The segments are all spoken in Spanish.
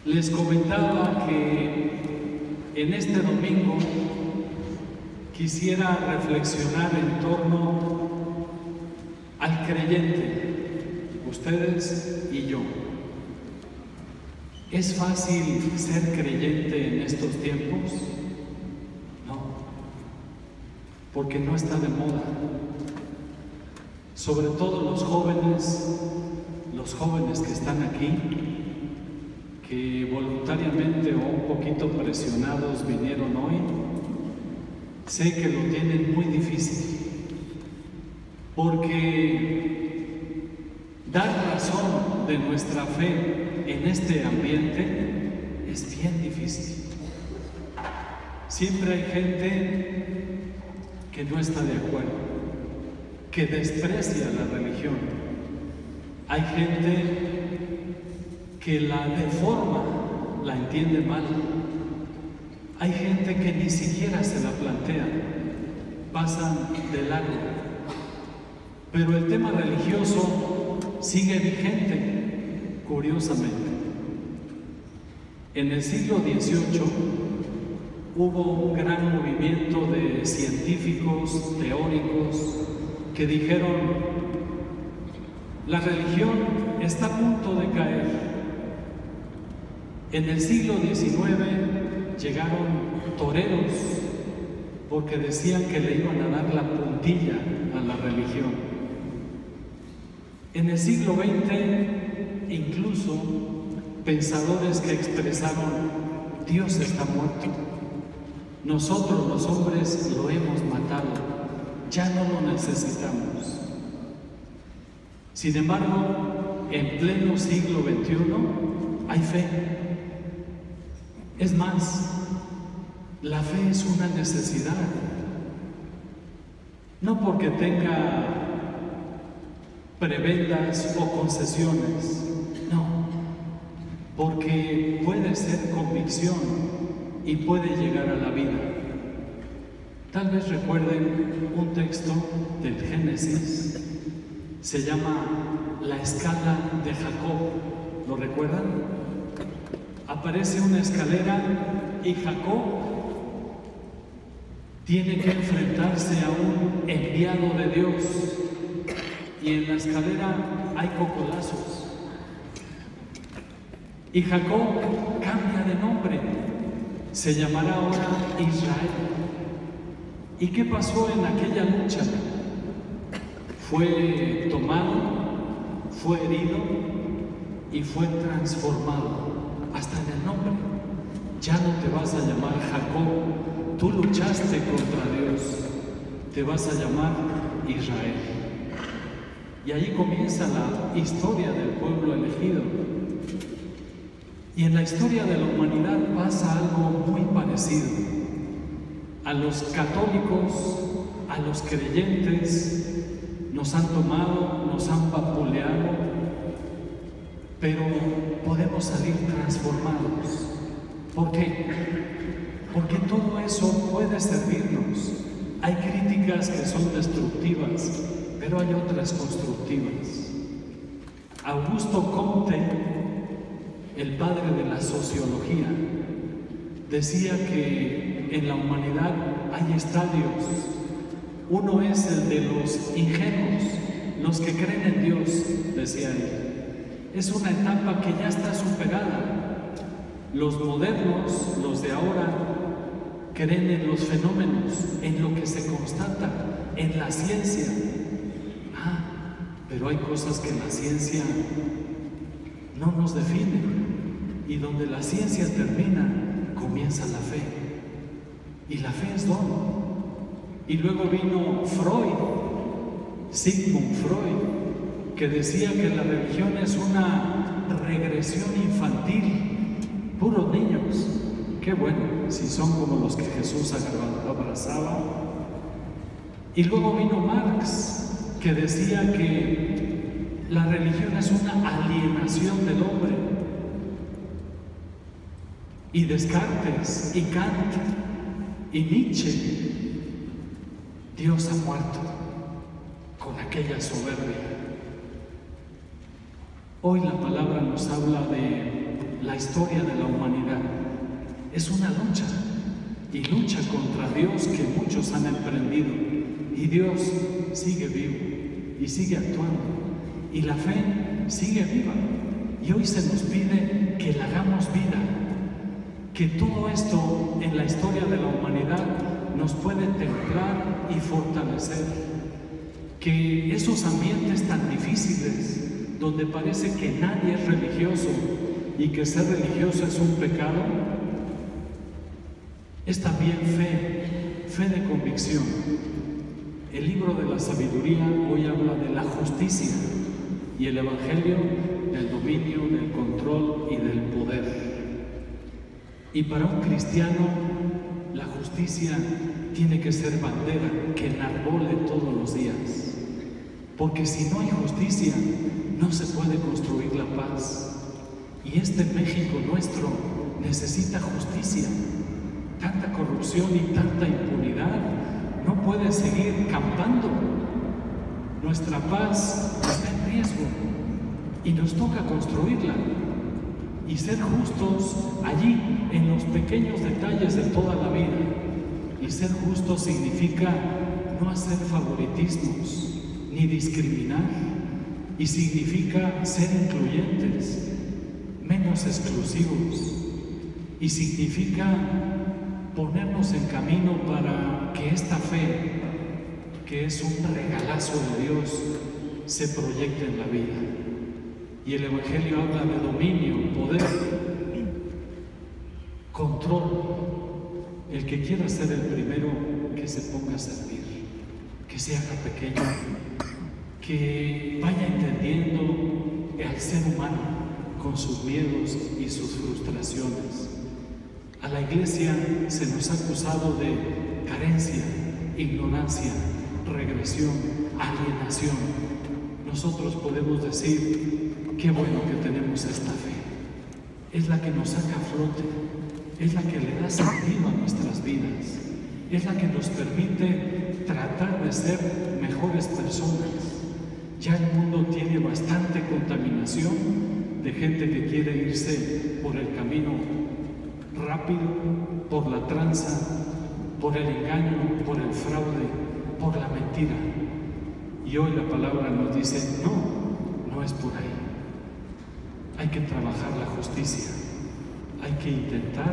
Les comentaba que en este domingo quisiera reflexionar en torno al creyente, ustedes y yo. ¿Es fácil ser creyente en estos tiempos? No, porque no está de moda. Sobre todo los jóvenes que están aquí, que voluntariamente o un poquito presionados vinieron hoy, sé que lo tienen muy difícil, porque dar razón de nuestra fe en este ambiente es bien difícil. Siempre hay gente que no está de acuerdo, que desprecia la religión. Hay gente que la deforma, la entiende mal. Hay gente que ni siquiera se la plantea, pasan de largo. Pero el tema religioso sigue vigente, curiosamente. En el siglo XVIII hubo un gran movimiento de científicos, teóricos, que dijeron: la religión está a punto de caer. En el siglo XIX llegaron toreros porque decían que le iban a dar la puntilla a la religión. En el siglo XX, incluso pensadores que expresaron: Dios está muerto, nosotros los hombres lo hemos matado, ya no lo necesitamos. Sin embargo, en pleno siglo XXI hay fe. Es más, la fe es una necesidad. No porque tenga prebendas o concesiones, no, porque puede ser convicción y puede llegar a la vida. Tal vez recuerden un texto del Génesis, se llama la escala de Jacob. ¿Lo recuerdan? Aparece una escalera y Jacob tiene que enfrentarse a un enviado de Dios, y en la escalera hay cocolazos. Y Jacob cambia de nombre, se llamará ahora Israel. ¿Y qué pasó en aquella lucha? Fue tomado, fue herido y fue transformado. Hasta en el nombre. Ya no te vas a llamar Jacob, tú luchaste contra Dios, te vas a llamar Israel. Y ahí comienza la historia del pueblo elegido. Y en la historia de la humanidad pasa algo muy parecido. A los católicos, a los creyentes, nos han tomado, nos han vapuleado, pero podemos salir transformados. ¿Por qué? Porque todo eso puede servirnos. Hay críticas que son destructivas, pero hay otras constructivas. Augusto Comte, el padre de la sociología, decía que en la humanidad hay estadios. Uno es el de los ingenuos, los que creen en Dios, decía él. Es una etapa que ya está superada. Los modernos, los de ahora, creen en los fenómenos, en lo que se constata, en la ciencia. Pero hay cosas que la ciencia no nos define. Y donde la ciencia termina, comienza la fe. Y la fe es don. Y luego vino Freud, Sigmund Freud, que decía que la religión es una regresión infantil, puros niños. Qué bueno, si son como los que Jesús abrazaba. Y luego vino Marx, que decía que la religión es una alienación del hombre. Y Descartes, y Kant, y Nietzsche. Dios ha muerto con aquella soberbia. Hoy la palabra nos habla de la historia de la humanidad. Es una lucha, y lucha contra Dios que muchos han emprendido. Y Dios sigue vivo y sigue actuando. Y la fe sigue viva. Y hoy se nos pide que la hagamos vida. Que todo esto en la historia de la humanidad nos puede templar y fortalecer. Que esos ambientes tan difíciles, donde parece que nadie es religioso y que ser religioso es un pecado, es también fe de convicción. El libro de la sabiduría hoy habla de la justicia y el evangelio del dominio, del control y del poder. Y para un cristiano, la justicia tiene que ser bandera que enarbole todos los días. Porque si no hay justicia, no se puede construir la paz. Y este México nuestro necesita justicia. Tanta corrupción y tanta impunidad no puede seguir campando. Nuestra paz está en riesgo y nos toca construirla y ser justos allí en los pequeños detalles de toda la vida. Y ser justos significa no hacer favoritismos ni discriminar, y significa ser incluyentes, menos exclusivos, y significa ponernos en camino para que esta fe, que es un regalazo de Dios, se proyecte en la vida. Y el Evangelio habla de dominio, poder, control. El que quiera ser el primero, que se ponga a servir, que se haga pequeño, que vaya entendiendo al ser humano con sus miedos y sus frustraciones. A la iglesia se nos ha acusado de carencia, ignorancia, regresión, alienación. Nosotros podemos decir, qué bueno que tenemos esta fe. Es la que nos saca a flote, es la que le da sentido a nuestras vidas, es la que nos permite tratar de ser mejores personas. Ya el mundo tiene bastante contaminación de gente que quiere irse por el camino rápido, por la tranza, por el engaño, por el fraude, por la mentira. Y hoy la palabra nos dice, no es por ahí. Hay que trabajar la justicia, hay que intentar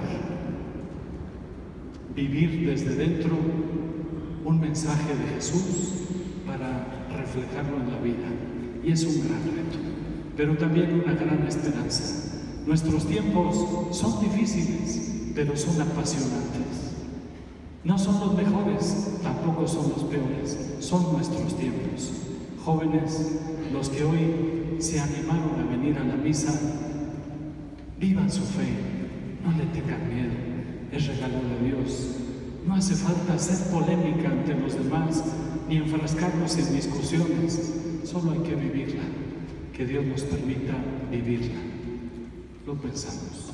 vivir desde dentro un mensaje de Jesús para reflejarlo en la vida. Y es un gran reto, pero también una gran esperanza. Nuestros tiempos son difíciles, pero son apasionantes. No son los mejores, tampoco son los peores, son nuestros tiempos. Jóvenes, los que hoy se animaron a venir a la misa, vivan su fe, no le tengan miedo, es regalo de Dios. No hace falta hacer polémica ante los demás, ni enfrascarnos en discusiones, solo hay que vivirla, que Dios nos permita vivirla. Lo pensamos.